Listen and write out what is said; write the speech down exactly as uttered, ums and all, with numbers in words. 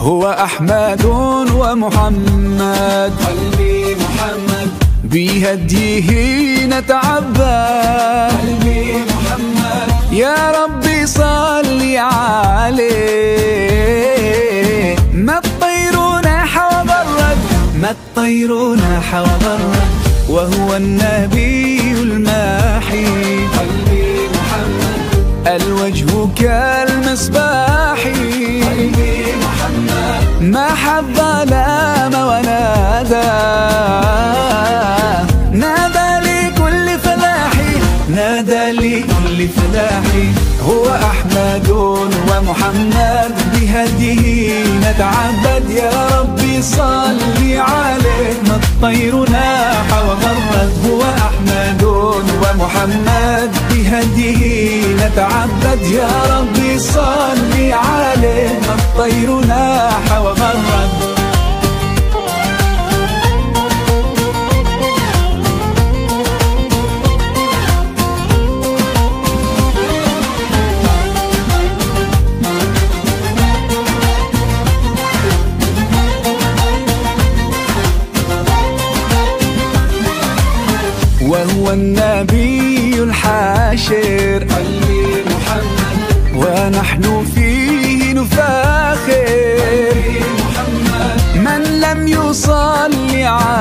هو أحمد ومحمد، قلبي محمد بهديه نتعبد، قلبي محمد يا ربي صل عليه. ما الطير ناح وبرد، ما الطير ناح وبرد، وهو النبي الماحي. قلبي محمد الوجه كالمصباح، قلبي محمد ما حب ظلام ونادى، نادى لكل فلاحي، نادى لكل فلاحي. هو أحمد ومحمد، بهديه نتعبد، يا ربي صل عليه. ما الطير ناح وغرد، هو أحمد ومحمد، بهديه نتعبد، يا ربي صل عليه. ما الطير ناح وغرد. وهو النبي الحاشر، قلبي محمد ونحن فيه نفاخر. قلبي محمد من لم يصلي عليه